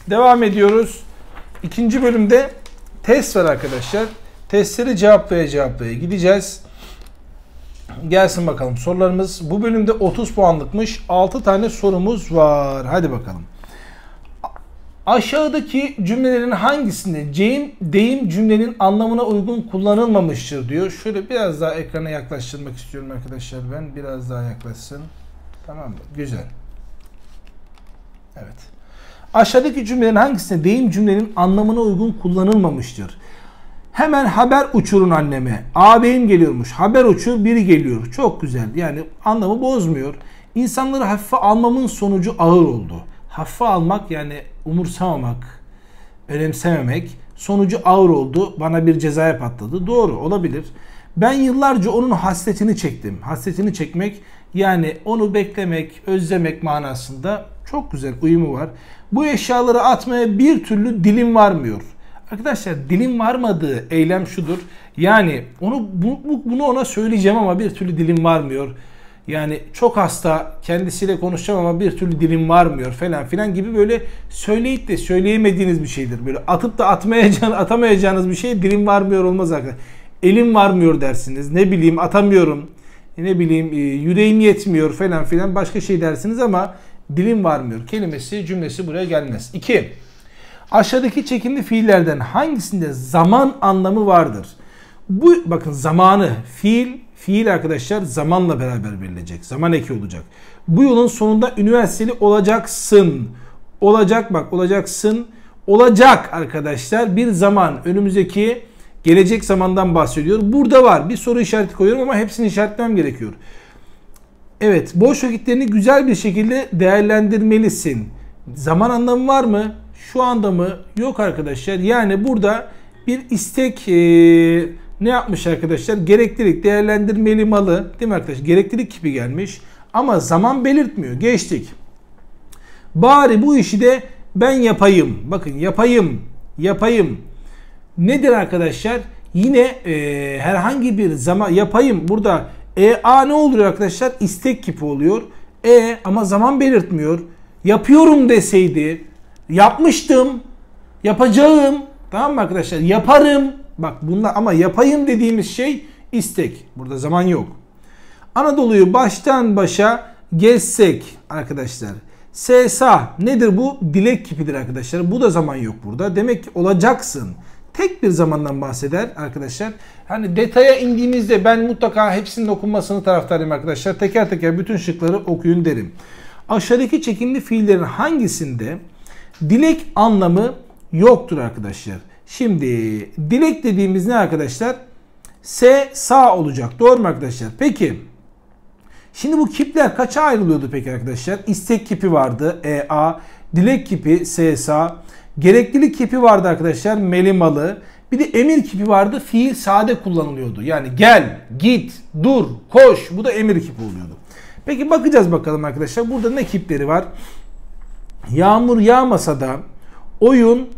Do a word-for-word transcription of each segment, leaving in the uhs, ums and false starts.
Devam ediyoruz. İkinci bölümde test var arkadaşlar. Testleri cevaplaya cevaplaya gideceğiz. Gelsin bakalım sorularımız. Bu bölümde otuz puanlıkmış. altı tane sorumuz var. Hadi bakalım. Aşağıdaki cümlelerin hangisinde deyim, deyim cümlenin anlamına uygun kullanılmamıştır diyor. Şöyle biraz daha ekrana yaklaştırmak istiyorum arkadaşlar ben. Biraz daha yaklaşsın. Tamam mı? Güzel. Evet. Aşağıdaki cümlelerin hangisinde deyim cümlenin anlamına uygun kullanılmamıştır? Hemen haber uçurun anneme. Ağabeyim geliyormuş. Haber uçur, biri geliyor. Çok güzel. Yani anlamı bozmuyor. İnsanları hafife almamın sonucu ağır oldu. Hafife almak yani umursamamak, önemsememek sonucu ağır oldu. Bana bir cezaya patladı. Doğru olabilir. Ben yıllarca onun hasretini çektim. Hasretini çekmek yani onu beklemek, özlemek manasında çok güzel uyumu var. Bu eşyaları atmaya bir türlü dilim varmıyor. Arkadaşlar dilim varmadığı eylem şudur. Yani onu bu, bunu ona söyleyeceğim ama bir türlü dilim varmıyor. Yani çok hasta, kendisiyle konuşacağım ama bir türlü dilim varmıyor falan filan gibi böyle söyleyip de söyleyemediğiniz bir şeydir. Böyle atıp da atmayacağınız, atamayacağınız bir şey dilim varmıyor olmaz arkadaşlar. Elim varmıyor dersiniz. Ne bileyim atamıyorum. Ne bileyim yüreğim yetmiyor falan filan başka şey dersiniz ama dilim varmıyor kelimesi cümlesi buraya gelmez. İki. Aşağıdaki çekimli fiillerden hangisinde zaman anlamı vardır? Bu bakın zamanı fiil fiil arkadaşlar zamanla beraber verilecek. Zaman eki olacak. Bu yılın sonunda üniversiteli olacaksın. Olacak bak olacaksın. Olacak arkadaşlar bir zaman önümüzdeki gelecek zamandan bahsediyor. Burada var. Bir soru işareti koyuyorum ama hepsini işaretlemem gerekiyor. Evet, boş vakitlerini güzel bir şekilde değerlendirmelisin. Zaman anlamı var mı? Şu anda mı? Yok arkadaşlar. Yani burada bir istek ee, ne yapmış arkadaşlar? Gereklilik değerlendirmeli malı. Değil mi arkadaşlar? Gereklilik gibi gelmiş. Ama zaman belirtmiyor. Geçtik. Bari bu işi de ben yapayım. Bakın yapayım. Yapayım. Nedir arkadaşlar? Yine e, herhangi bir zaman yapayım. Burada e a ne oluyor arkadaşlar? İstek kipi oluyor. E ama zaman belirtmiyor. Yapıyorum deseydi, yapmıştım, yapacağım. Tamam mı arkadaşlar? Yaparım. Bak bunlar ama yapayım dediğimiz şey istek. Burada zaman yok. Anadolu'yu baştan başa gezsek arkadaşlar. Sesa nedir bu? Dilek kipidir arkadaşlar. Bu da zaman yok burada. Demek ki olacaksın. Tek bir zamandan bahseder arkadaşlar. Hani detaya indiğimizde ben mutlaka hepsinin okunmasını taraftarıyım arkadaşlar. Teker teker bütün şıkları okuyun derim. Aşağıdaki çekimli fiillerin hangisinde dilek anlamı yoktur arkadaşlar? Şimdi dilek dediğimiz ne arkadaşlar? S sağ olacak. Doğru mu arkadaşlar? Peki. Şimdi bu kipler kaça ayrılıyordu peki arkadaşlar? İstek kipi vardı. E A. Dilek kipi S sağ. Gereklilik kipi vardı arkadaşlar. Melimalı. Bir de emir kipi vardı. Fiil sade kullanılıyordu. Yani gel, git, dur, koş. Bu da emir kipi oluyordu. Peki bakacağız bakalım arkadaşlar. Burada ne kipleri var? Yağmur yağmasa da oyun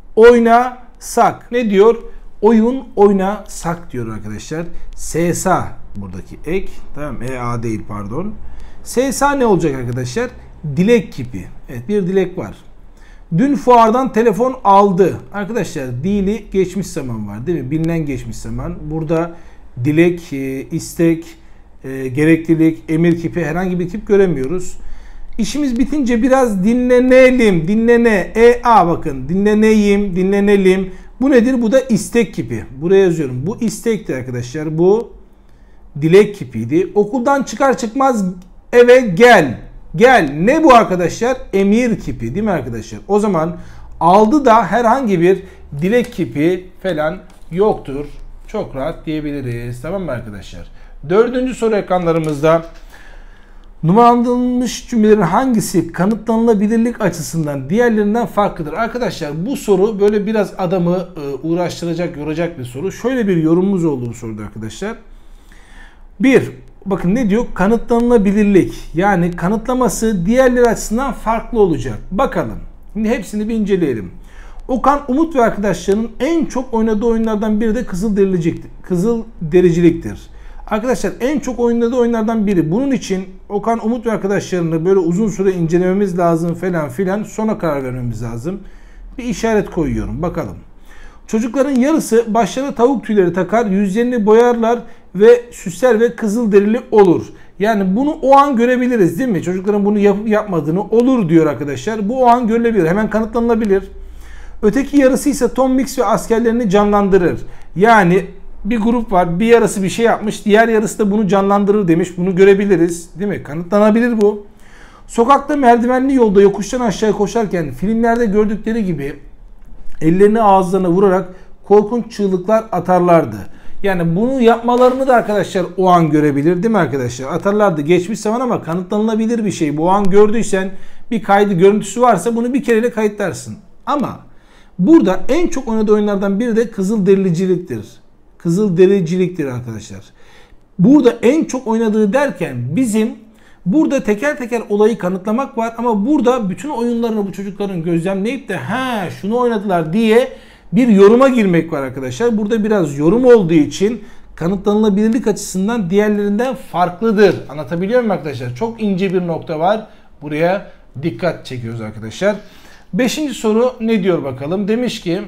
oynasak. Ne diyor? Oyun oynasak diyor arkadaşlar. S S A buradaki ek. Tamam E A değil pardon. S S A ne olacak arkadaşlar? Dilek kipi. Evet bir dilek var. Dün fuardan telefon aldı. Arkadaşlar dili geçmiş zaman var değil mi? Bilinen geçmiş zaman. Burada dilek, istek, gereklilik, emir kipi herhangi bir kip göremiyoruz. İşimiz bitince biraz dinlenelim. Dinlene. E A bakın. Dinleneyim, dinlenelim. Bu nedir? Bu da istek kipi. Buraya yazıyorum. Bu istekti arkadaşlar. Bu dilek kipiydi. Okuldan çıkar çıkmaz eve gel. Gel. Ne bu arkadaşlar? Emir kipi değil mi arkadaşlar? O zaman aldı da herhangi bir dilek kipi falan yoktur. Çok rahat diyebiliriz. Tamam mı arkadaşlar? Dördüncü soru ekranlarımızda. Numaralandırılmış cümlelerin hangisi kanıtlanılabilirlik açısından diğerlerinden farklıdır? Arkadaşlar bu soru böyle biraz adamı uğraştıracak, yoracak bir soru. Şöyle bir yorumumuz oldu bu soruda arkadaşlar. Bir, bakın ne diyor? Kanıtlanılabilirlik. Yani kanıtlaması diğerleri açısından farklı olacak. Bakalım. Şimdi hepsini bir inceleyelim. Okan, Umut ve arkadaşlarının en çok oynadığı oyunlardan biri de Kızıldericiliktir. Kızıldericiliktir. Arkadaşlar en çok oynadığı oyunlardan biri. Bunun için Okan, Umut ve arkadaşlarını böyle uzun süre incelememiz lazım falan filan. Sonra karar vermemiz lazım. Bir işaret koyuyorum. Bakalım. Çocukların yarısı başlarına tavuk tüyleri takar, yüzlerini boyarlar ve süsler ve kızıl derili olur. Yani bunu o an görebiliriz değil mi? Çocukların bunu yapıp yapmadığını olur diyor arkadaşlar. Bu o an görülebilir. Hemen kanıtlanabilir. Öteki yarısı ise Tom Mix ve askerlerini canlandırır. Yani bir grup var. Bir yarısı bir şey yapmış. Diğer yarısı da bunu canlandırır demiş. Bunu görebiliriz. Değil mi? Kanıtlanabilir bu. Sokakta merdivenli yolda yokuştan aşağıya koşarken filmlerde gördükleri gibi ellerini ağızlarına vurarak korkunç çığlıklar atarlardı. Yani bunu yapmalarını da arkadaşlar o an görebilir değil mi arkadaşlar? Atarlardı. Geçmiş zaman ama kanıtlanabilir bir şey. Bu an gördüysen bir kaydı görüntüsü varsa bunu bir kereyle kayıtlarsın. Ama burada en çok oynadığı oyunlardan biri de Kızıldericiliktir. Kızıldericiliktir arkadaşlar. Burada en çok oynadığı derken bizim burada teker teker olayı kanıtlamak var ama burada bütün oyunlarını bu çocukların gözlemleyip de ha şunu oynadılar diye bir yoruma girmek var arkadaşlar. Burada biraz yorum olduğu için kanıtlanılabilirlik açısından diğerlerinden farklıdır. Anlatabiliyor muyum arkadaşlar? Çok ince bir nokta var. Buraya dikkat çekiyoruz arkadaşlar. Beşinci soru ne diyor bakalım? Demiş ki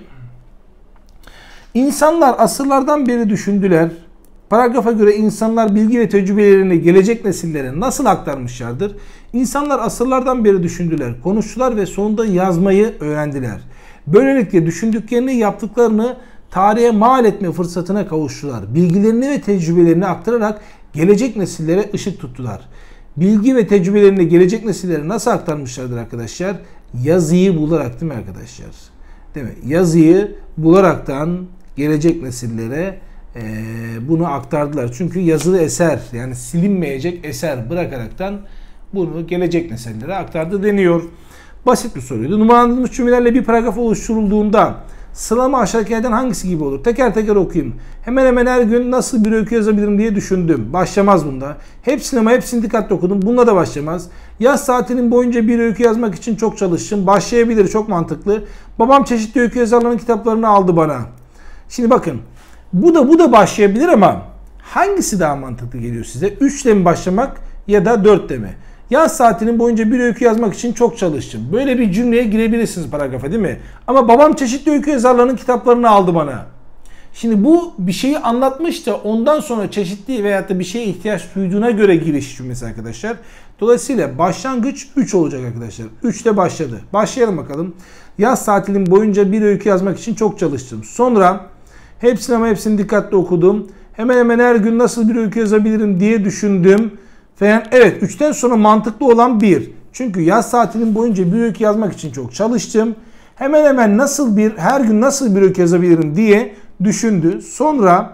insanlar asırlardan beri düşündüler. Paragrafa göre insanlar bilgi ve tecrübelerini gelecek nesillere nasıl aktarmışlardır? İnsanlar asırlardan beri düşündüler, konuştular ve sonunda yazmayı öğrendiler. Böylelikle düşündüklerini, yaptıklarını tarihe mal etme fırsatına kavuştular. Bilgilerini ve tecrübelerini aktararak gelecek nesillere ışık tuttular. Bilgi ve tecrübelerini gelecek nesillere nasıl aktarmışlardır arkadaşlar? Yazıyı bularak değil mi arkadaşlar? Değil mi? Yazıyı bularaktan gelecek nesillere e, bunu aktardılar. Çünkü yazılı eser yani silinmeyecek eser bırakaraktan bunu gelecek nesillere aktardı deniyor. Basit bir soruydu. Numaralandırılmış cümlelerle bir paragraf oluşturulduğunda sıralama aşağıdakilerden hangisi gibi olur? Teker teker okuyayım. Hemen hemen her gün nasıl bir öykü yazabilirim diye düşündüm. Başlamaz bunda. Hepsini ama hepsini dikkatli okudum. Bununla da başlamaz. Yaz tatilin boyunca bir öykü yazmak için çok çalıştım. Başlayabilir. Çok mantıklı. Babam çeşitli öykü yazarlarının kitaplarını aldı bana. Şimdi bakın. Bu da bu da başlayabilir ama hangisi daha mantıklı geliyor size? üç ile mi başlamak ya da dört ile mi? Yaz saatinin boyunca bir öykü yazmak için çok çalıştım. Böyle bir cümleye girebilirsiniz paragrafa değil mi? Ama babam çeşitli öykü yazarlarının kitaplarını aldı bana. Şimdi bu bir şeyi anlatmış da ondan sonra çeşitli veyahut da bir şeye ihtiyaç duyduğuna göre giriş cümlesi arkadaşlar. Dolayısıyla başlangıç üç olacak arkadaşlar. üç ile başladı. Başlayalım bakalım. Yaz tatilin boyunca bir öykü yazmak için çok çalıştım. Sonra hepsini ama hepsini dikkatli okudum. Hemen hemen her gün nasıl bir öykü yazabilirim diye düşündüm. Falan. Evet üçten sonra mantıklı olan bir. Çünkü yaz tatilin boyunca bir öykü yazmak için çok çalıştım. Hemen hemen nasıl bir her gün nasıl bir öykü yazabilirim diye düşündü. Sonra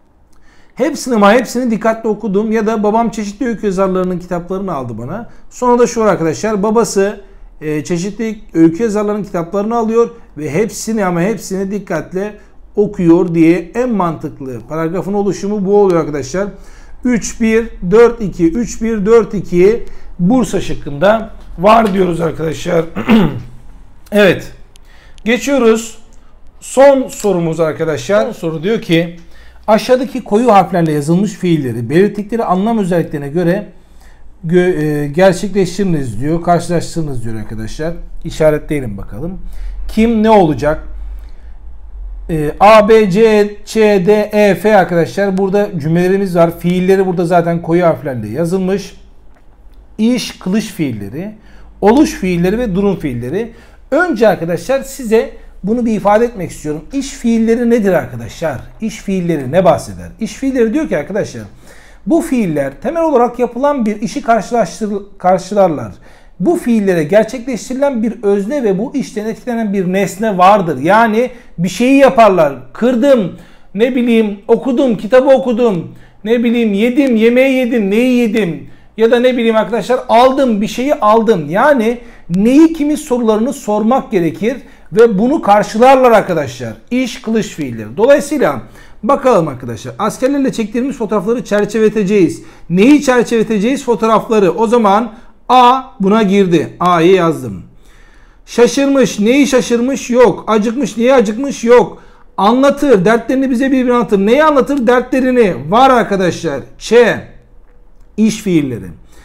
hepsini ama hepsini dikkatli okudum ya da babam çeşitli öykü yazarlarının kitaplarını aldı bana. Sonra da şu var arkadaşlar babası e, çeşitli öykü yazarlarının kitaplarını alıyor ve hepsini ama hepsini dikkatle okuyor diye en mantıklı paragrafın oluşumu bu oluyor arkadaşlar. üç bir dört iki üç bir dört iki Bursa şıkkında var diyoruz arkadaşlar. Evet. Geçiyoruz. Son sorumuz arkadaşlar. Son soru diyor ki aşağıdaki koyu harflerle yazılmış fiilleri belirttikleri anlam özelliklerine göre gerçekleştiriniz diyor. Karşılaştırınız diyor arkadaşlar. İşaretleyelim bakalım. Kim ne olacak? A, B, C, Ç, D, E, F arkadaşlar. Burada cümlelerimiz var. Fiilleri burada zaten koyu harflerle yazılmış. İş, kılış fiilleri, oluş fiilleri ve durum fiilleri. Önce arkadaşlar size bunu bir ifade etmek istiyorum. İş fiilleri nedir arkadaşlar? İş fiilleri ne bahseder? İş fiilleri diyor ki arkadaşlar bu fiiller temel olarak yapılan bir işi karşılarlar. Bu fiillere gerçekleştirilen bir özne ve bu işten etkilenen bir nesne vardır. Yani bir şeyi yaparlar. Kırdım, ne bileyim okudum, kitabı okudum, ne bileyim yedim, yemeği yedim, neyi yedim ya da ne bileyim arkadaşlar aldım, bir şeyi aldım. Yani neyi kimi sorularını sormak gerekir ve bunu karşılarlar arkadaşlar. İş, kılış fiilleri. Dolayısıyla bakalım arkadaşlar. Askerlerle çektiğimiz fotoğrafları çerçeveleteceğiz. Neyi çerçeveleteceğiz? Fotoğrafları. O zaman A buna girdi. A'yı yazdım. Şaşırmış. Neyi şaşırmış? Yok. Acıkmış. Niye acıkmış? Yok. Anlatır. Dertlerini bize birbirine anlatır. Neyi anlatır? Dertlerini. Var arkadaşlar. Ç. İş fiilleri.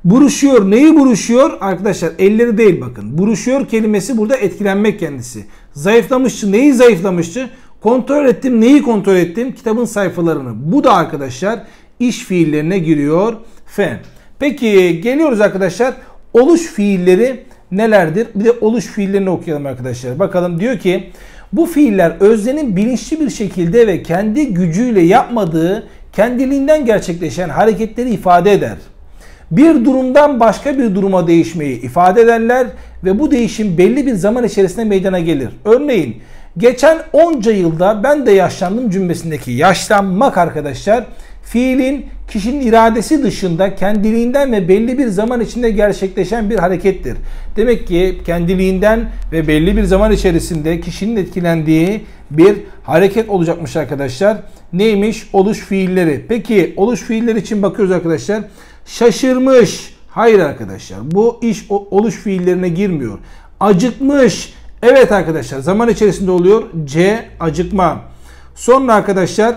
Buruşuyor. Neyi buruşuyor? Arkadaşlar elleri değil bakın. Buruşuyor kelimesi burada etkilenmek kendisi. Zayıflamıştı. Neyi zayıflamıştı? Kontrol ettim. Neyi kontrol ettim? Kitabın sayfalarını. Bu da arkadaşlar iş fiillerine giriyor. F. Peki geliyoruz arkadaşlar. Oluş fiilleri nelerdir? Bir de oluş fiillerini okuyalım arkadaşlar. Bakalım diyor ki bu fiiller öznenin bilinçli bir şekilde ve kendi gücüyle yapmadığı kendiliğinden gerçekleşen hareketleri ifade eder. Bir durumdan başka bir duruma değişmeyi ifade ederler ve bu değişim belli bir zaman içerisinde meydana gelir. Örneğin geçen onca yılda ben de yaşlandım cümlesindeki yaşlanmak arkadaşlar fiilin kişinin iradesi dışında kendiliğinden ve belli bir zaman içinde gerçekleşen bir harekettir. Demek ki kendiliğinden ve belli bir zaman içerisinde kişinin etkilendiği bir hareket olacakmış arkadaşlar. Neymiş? Oluş fiilleri. Peki oluş fiilleri için bakıyoruz arkadaşlar. Şaşırmış. Hayır arkadaşlar. Bu iş oluş fiillerine girmiyor. Acıkmış. Evet arkadaşlar. Zaman içerisinde oluyor. C. Acıkma. Sonra arkadaşlar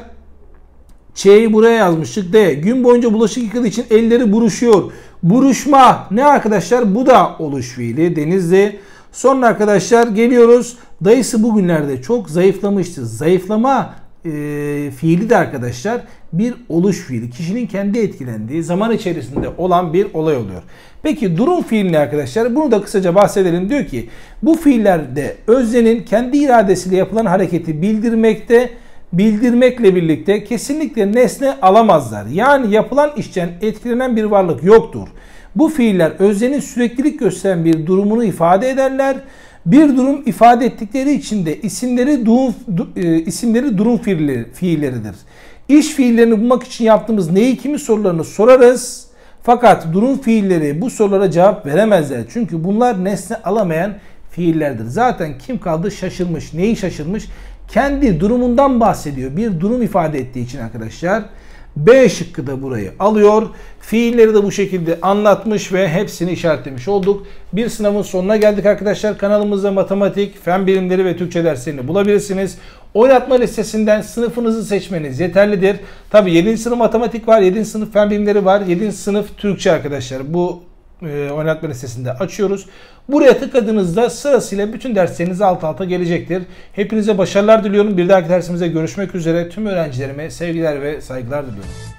Ç'yi buraya yazmıştık. D. Gün boyunca bulaşık yıkadığı için elleri buruşuyor. Buruşma. Ne arkadaşlar? Bu da oluş fiili. Denizli. Sonra arkadaşlar geliyoruz. Dayısı bugünlerde çok zayıflamıştı. Zayıflama e, fiili de arkadaşlar bir oluş fiili. Kişinin kendi etkilendiği zaman içerisinde olan bir olay oluyor. Peki durum fiili arkadaşlar? Bunu da kısaca bahsedelim. Diyor ki bu fiillerde öznenin kendi iradesiyle yapılan hareketi bildirmekte bildirmekle birlikte kesinlikle nesne alamazlar. Yani yapılan işten etkilenen bir varlık yoktur. Bu fiiller öznenin süreklilik gösteren bir durumunu ifade ederler. Bir durum ifade ettikleri için de isimleri durum, e, isimleri durum fiilleri, fiilleridir. İş fiillerini bulmak için yaptığımız neyi kimi sorularını sorarız. Fakat durum fiilleri bu sorulara cevap veremezler. Çünkü bunlar nesne alamayan fiillerdir. Zaten kim kaldı? Şaşırmış. Neyi şaşırmış? Kendi durumundan bahsediyor. Bir durum ifade ettiği için arkadaşlar. B şıkkı da burayı alıyor. Fiilleri de bu şekilde anlatmış ve hepsini işaretlemiş olduk. Bir sınavın sonuna geldik arkadaşlar. Kanalımızda matematik, fen bilimleri ve Türkçe derslerini bulabilirsiniz. Oynatma listesinden sınıfınızı seçmeniz yeterlidir. Tabi yedinci sınıf matematik var, yedinci sınıf fen bilimleri var, yedinci sınıf Türkçe arkadaşlar. Bu e, oynatma listesinde açıyoruz. Buraya tıkladığınızda sırasıyla bütün dersleriniz alt alta gelecektir. Hepinize başarılar diliyorum. Bir dahaki dersimize görüşmek üzere. Tüm öğrencilerime sevgiler ve saygılar diliyorum.